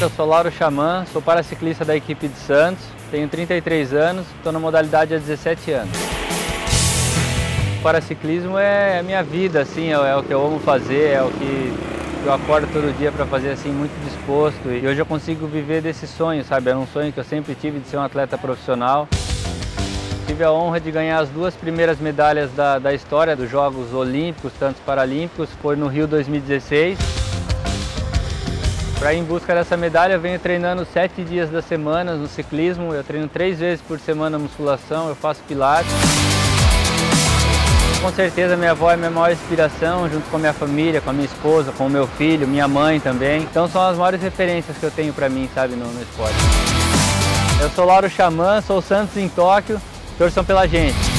eu sou Lauro Xamã, sou paraciclista da equipe de Santos, tenho 33 anos, estou na modalidade há 17 anos. O paraciclismo é a minha vida, assim, é o que eu amo fazer, é o que eu acordo todo dia para fazer assim, muito disposto. E hoje eu consigo viver desse sonho, sabe? Era um sonho que eu sempre tive de ser um atleta profissional. Tive a honra de ganhar as 2 primeiras medalhas da história dos Jogos Olímpicos, tanto Paralímpicos, foi no Rio 2016. Para ir em busca dessa medalha, eu venho treinando 7 dias da semana no ciclismo. Eu treino 3 vezes por semana musculação, eu faço pilates. Com certeza minha avó é a minha maior inspiração, junto com a minha família, com a minha esposa, com o meu filho, minha mãe também. Então são as maiores referências que eu tenho para mim, sabe, no esporte. Eu sou Lauro Xamã, sou Santos em Tóquio, torçam pela gente.